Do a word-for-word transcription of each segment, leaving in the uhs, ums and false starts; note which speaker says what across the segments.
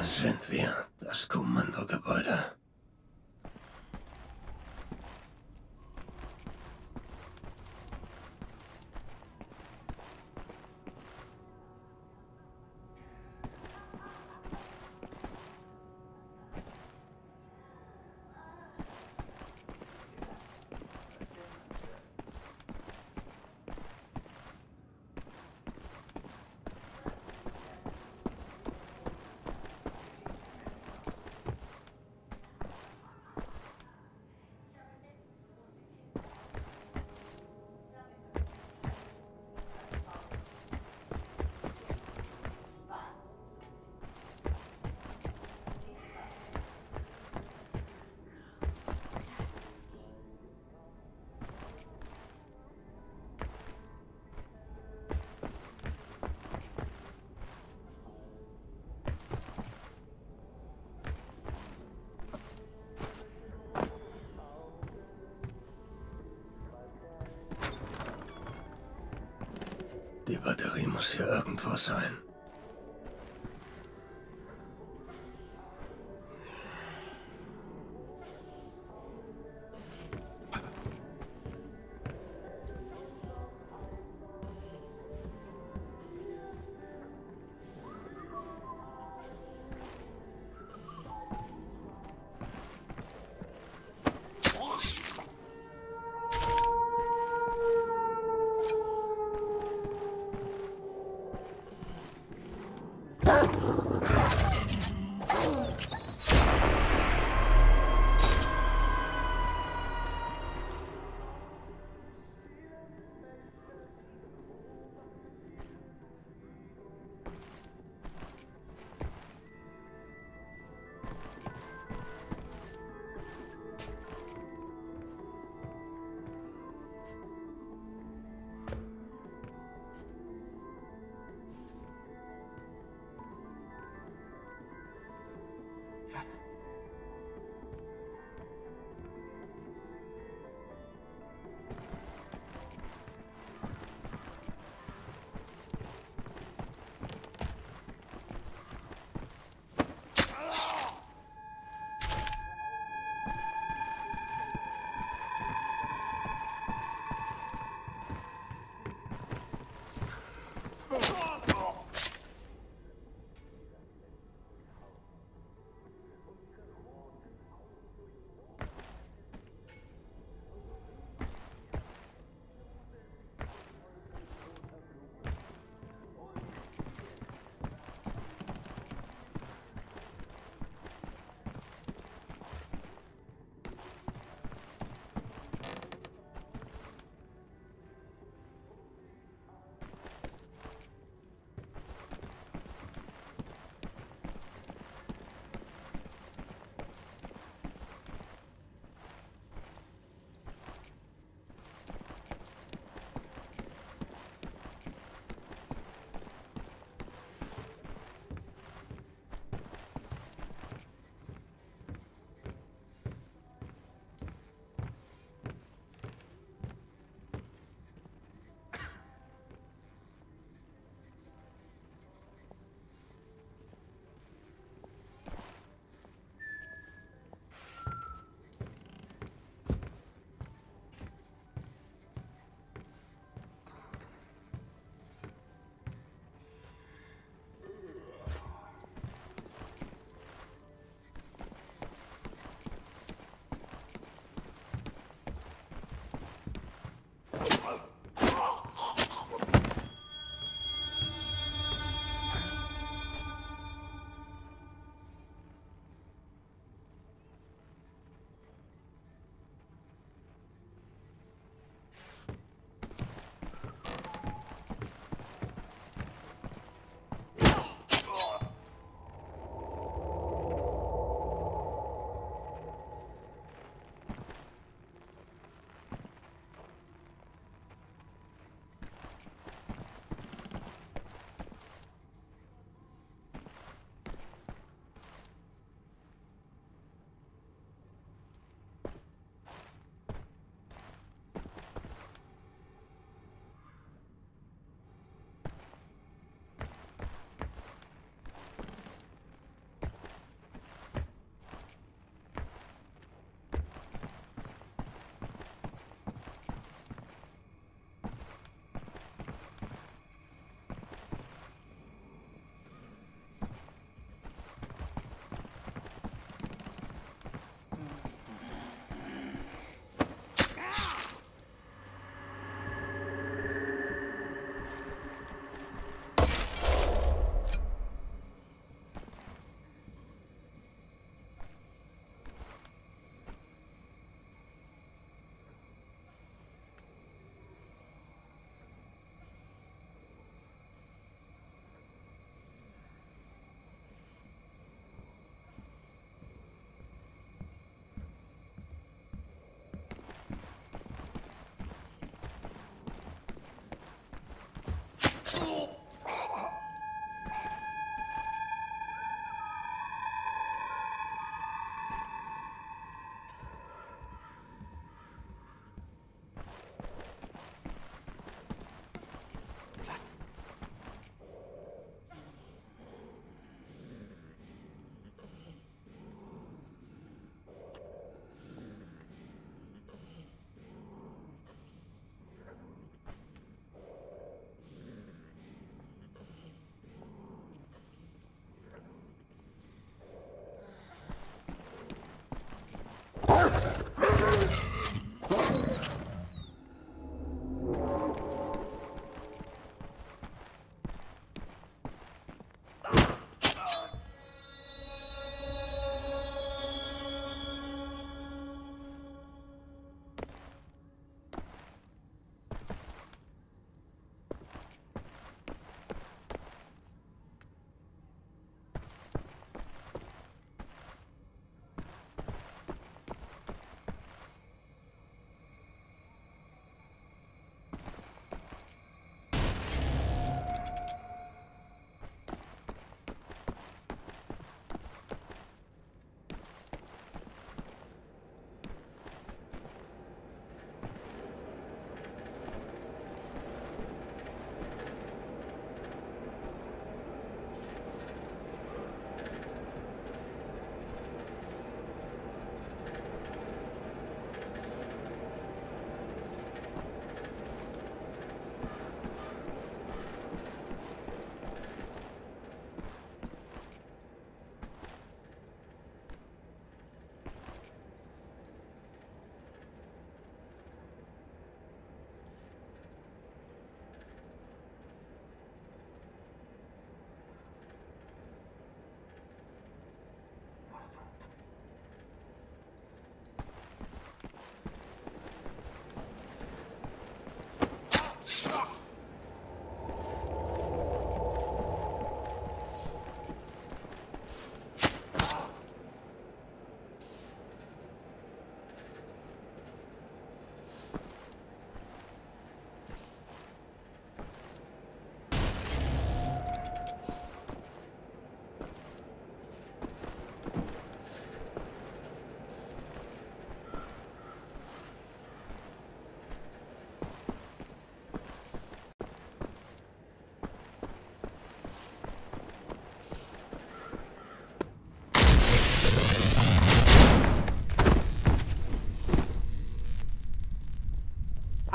Speaker 1: Das sind wir, das Kommandogebäude. Die Batterie muss hier irgendwo sein.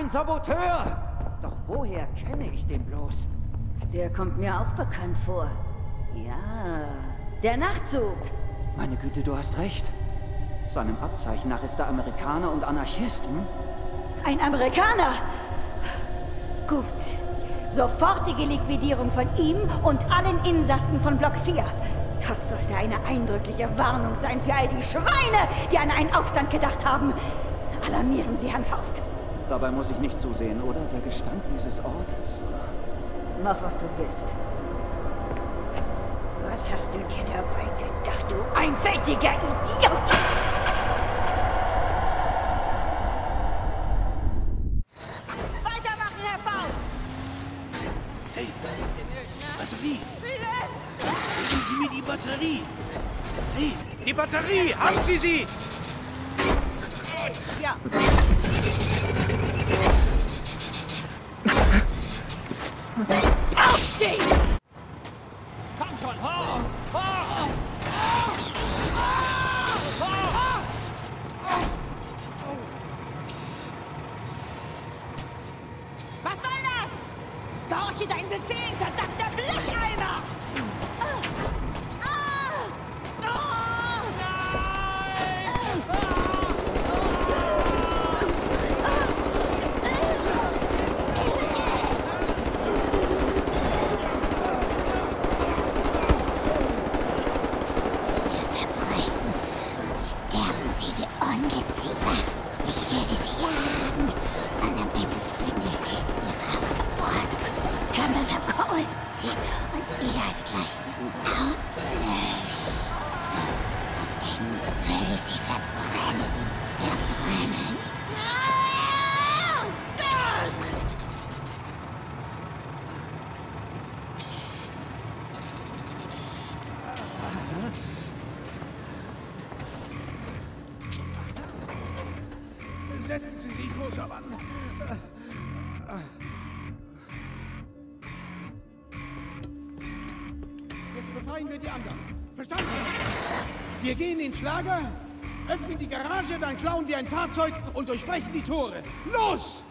Speaker 2: Ein Saboteur! Doch woher kenne ich den bloß?
Speaker 3: Der kommt mir auch bekannt vor. Ja, der Nachtzug.
Speaker 2: Meine Güte, du hast recht. Seinem Abzeichen nach ist er Amerikaner und Anarchist, hm?
Speaker 3: Ein Amerikaner? Gut. Sofortige Liquidierung von ihm und allen Insassen von Block vier. Das sollte eine eindrückliche Warnung sein für all die Schweine, die an einen Aufstand gedacht haben. Alarmieren Sie Herrn Faust.
Speaker 2: Dabei muss ich nicht zusehen, oder? Der Gestank dieses Ortes.
Speaker 3: Mach, was du willst. Was hast du dir dabei gedacht, du einfältiger Idiot?
Speaker 4: Weitermachen, Herr Faust!
Speaker 1: Hey, Batterie! Geben Sie mir die Batterie! Hey, die Batterie! Haben Sie sie!
Speaker 4: Ja.
Speaker 3: Aufstehen!
Speaker 4: Komm schon! Hoch! Hoch! Was soll das? Gehorche deinen Befehlen, verdammter Blecheimer!
Speaker 1: Setzen Sie sich, großer Mann.
Speaker 5: Jetzt befreien wir die anderen. Verstanden? Wir gehen ins Lager, öffnen die Garage, dann klauen wir ein Fahrzeug und durchbrechen die Tore. Los!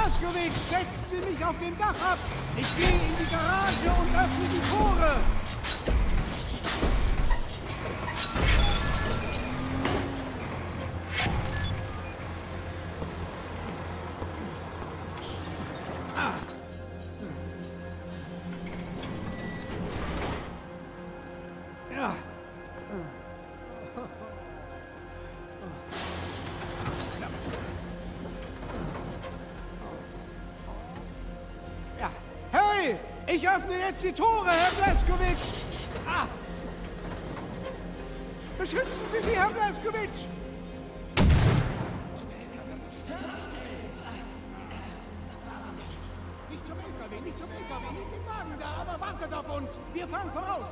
Speaker 5: Blazkowicz, setzen Sie mich auf dem Dach ab! Ich gehe in die Garage und öffne die Tore! Ich öffne jetzt die Tore, Herr Blazkowicz! Ah. Beschützen Sie sie, Herr Blazkowicz! Nicht zum L K W, nicht zum L K W, nicht den Wagen da, aber wartet auf uns! Wir fahren voraus!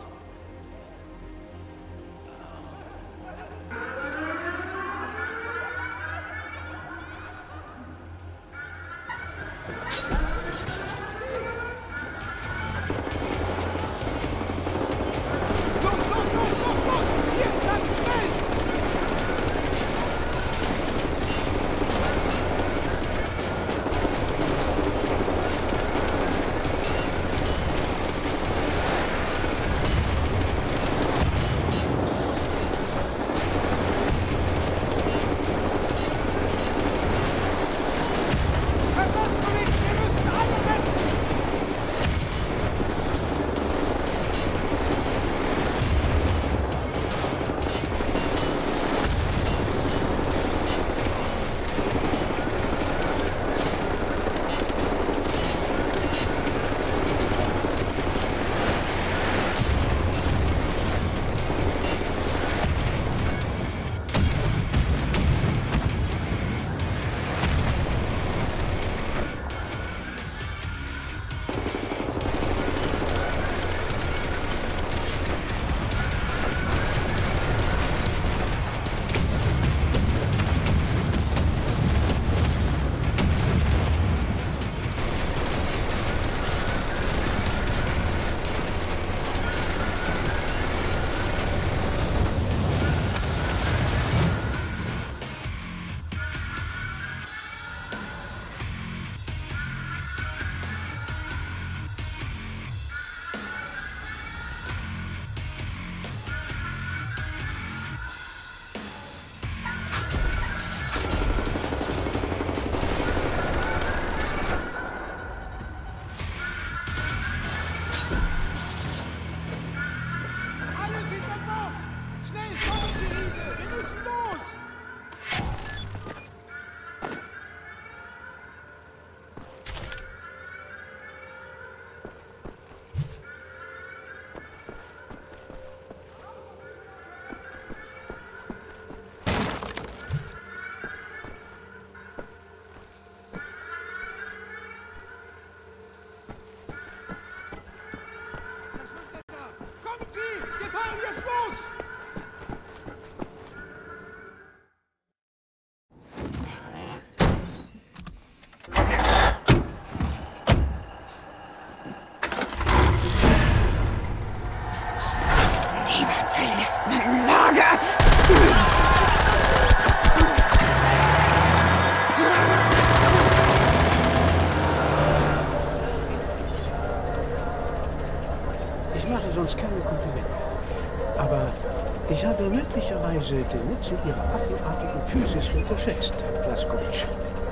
Speaker 5: Keine Komplimente. Aber ich habe möglicherweise den Nutzen Ihrer affenartigen Physis unterschätzt, Herr Blazkowicz.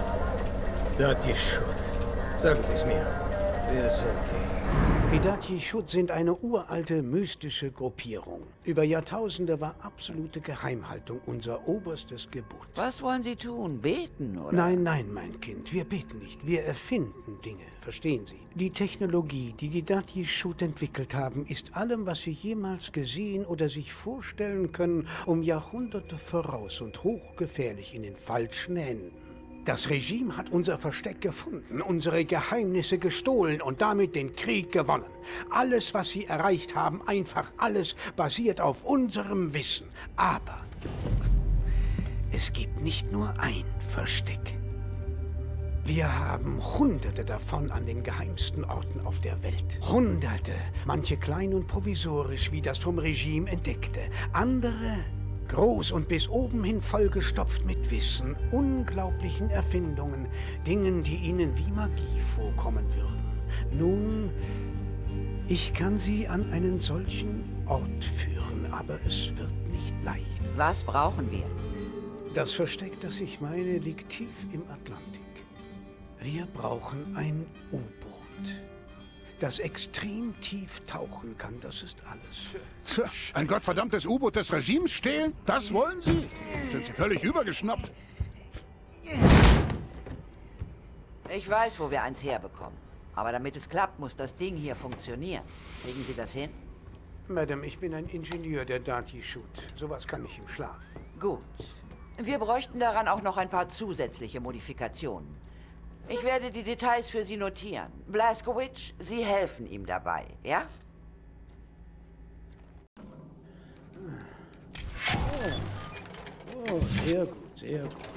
Speaker 1: Dati Schut. Sagen Sie es mir. Wer sind die?
Speaker 5: Die Dati Schut sind eine uralte, mystische Gruppierung. Über Jahrtausende war absolute Geheimhaltung unser oberstes Gebot.
Speaker 6: Was wollen Sie tun? Beten, oder?
Speaker 5: Nein, nein, mein Kind. Wir beten nicht. Wir erfinden Dinge. Verstehen Sie? Die Technologie, die die Dati Schut entwickelt haben, ist allem, was Sie jemals gesehen oder sich vorstellen können, um Jahrhunderte voraus und hochgefährlich in den falschen Händen. Das Regime hat unser Versteck gefunden, unsere Geheimnisse gestohlen und damit den Krieg gewonnen. Alles, was sie erreicht haben, einfach alles basiert auf unserem Wissen. Aber es gibt nicht nur ein Versteck. Wir haben Hunderte davon an den geheimsten Orten auf der Welt. Hunderte, manche klein und provisorisch, wie das vom Regime entdeckte. Andere Groß und bis oben hin vollgestopft mit Wissen, unglaublichen Erfindungen, Dingen, die Ihnen wie Magie vorkommen würden. Nun, ich kann Sie an einen solchen Ort führen, aber es wird nicht leicht.
Speaker 6: Was brauchen wir?
Speaker 5: Das Versteck, das ich meine, liegt tief im Atlantik. Wir brauchen ein U-Boot, das extrem tief tauchen kann, das ist alles.
Speaker 7: Tja, ein gottverdammtes U-Boot des Regimes stehlen? Das wollen Sie? Sind Sie völlig übergeschnappt?
Speaker 6: Ich weiß, wo wir eins herbekommen. Aber damit es klappt, muss das Ding hier funktionieren. Kriegen Sie das hin?
Speaker 5: Madame, ich bin ein Ingenieur der Dati-Shoot. Sowas kann ich im Schlaf.
Speaker 6: Gut. Wir bräuchten daran auch noch ein paar zusätzliche Modifikationen. Ich werde die Details für Sie notieren. Blazkowicz, Sie helfen ihm dabei, ja?
Speaker 1: Oh, sehr gut, sehr gut.